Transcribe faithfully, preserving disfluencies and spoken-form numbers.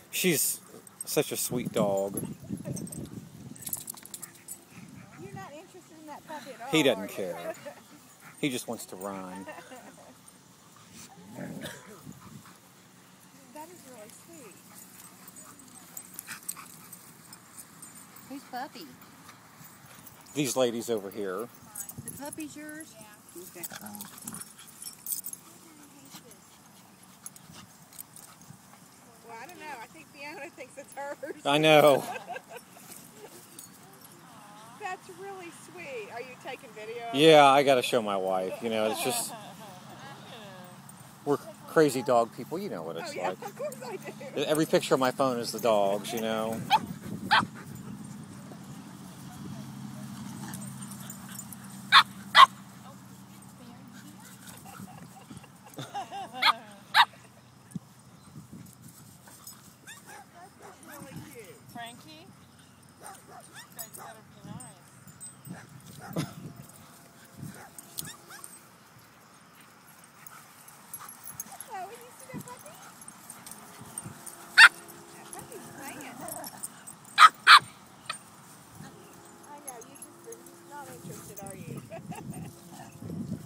She's such a sweet dog. You're not interested in that puppy at all. He doesn't care. He just wants to run. That is really sweet. Who's Puppy? These ladies over here. The puppy's yours? Yeah. Okay. Well, I don't know. I think Fiona thinks it's hers. I know. That's really sweet. Are you taking video of Yeah, I gotta show my wife. You know, it's just, we're crazy dog people. You know what it's Oh, yeah, like. of course I do. Every picture on my phone is the dogs, you know. Frankie? That's gotta be nice. Oh, will you see that puppy? That puppy's playing. I know, you just, you're just not interested, are you?